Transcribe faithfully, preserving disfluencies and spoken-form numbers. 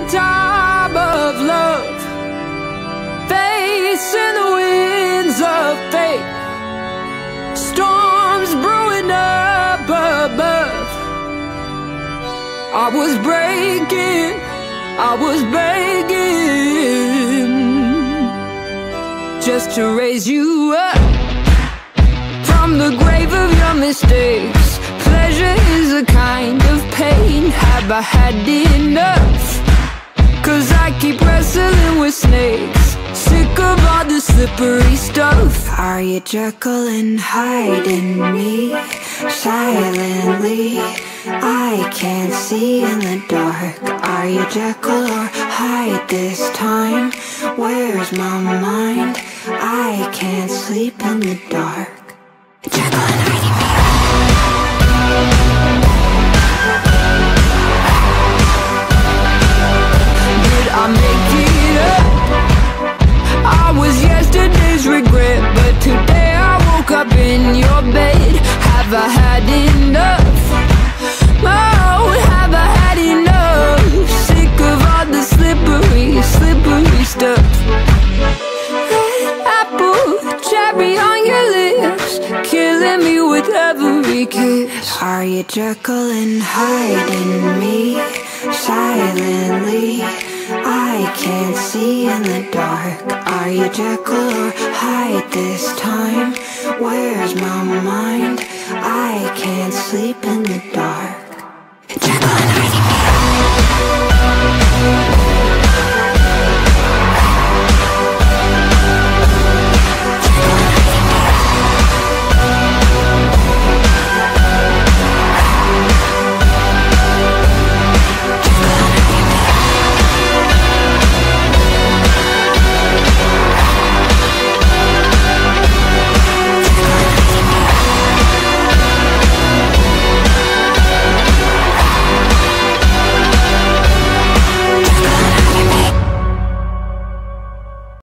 time of love, facing the winds of fate, storms brewing up above. I was breaking, I was begging, just to raise you up from the grave of your mistakes. Pleasure is a kind of pain. Have I had enough? Cause I keep wrestling with snakes, sick of all the slippery stuff. Are you Jekyll and hiding me silently? I can't see in the dark. Are you Jekyll or Hyde this time? Where's my mind? I can't sleep in the dark. Jekyll and hiding me. Did I make it up? I was yesterday's regret, but today I woke up in your bed. Have I had enough? Oh, have I had enough? Sick of all the slippery, slippery stuff. Apple, cherry on your lips, killing me with every kiss. Are you Jekyll and hiding me silently? I can't see in the dark. Are you Jekyll or Hyde this time? Where's my mind? I can't sleep in the dark.